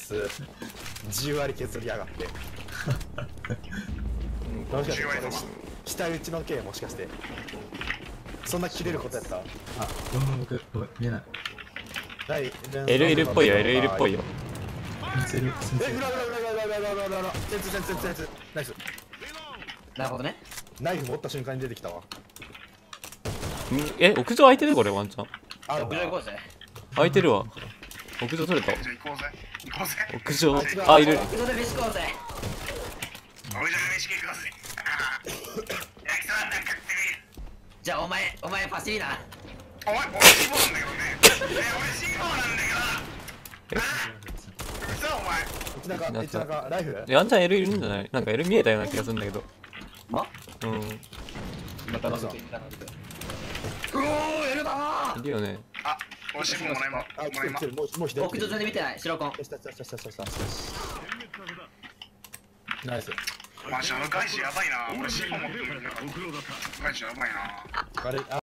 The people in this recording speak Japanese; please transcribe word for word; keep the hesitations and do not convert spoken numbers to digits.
つじゅう割削りやがってもしかしてこれ下打ちの系もしかしてそんな切れることやった。 あ、ごめん僕ごめん見えない。 ないエルエル っぽいよ エルエル っぽいよ。 先生先え、裏裏裏裏裏裏裏裏裏センツセンツセンツセンツナイス。 なるほどね。 ナイフ持った瞬間に出てきたわ。 え、屋上空いてるこれワンチャン。 あ屋上行こうぜ。 空いてるわ。屋上取れた。 じゃあ行こうぜ行こうぜ屋上、あ、いる。 屋上で飯食おうぜ。 俺じゃ飯食うぜ焼きそばなんか食ってじゃあお前お前ファシリな。 みる。お前俺シーフォーなんだけどねえ俺シーフォーなんだけどさあお前一中一中ライフワンチャン L いるんじゃない？なんか L 見えたような気がするんだけど。 まうん。 また覗いてみたな。うおーやるだいるよね。 あ俺シーフォーもらいまあ、来もらいまてる来てるもうもう左屋上上で見てない白コン。 よしよしよしよしよしよしよしナイス。 マジあの外資やばいな俺シーフォー持ってるんだから外資やばいなあれあ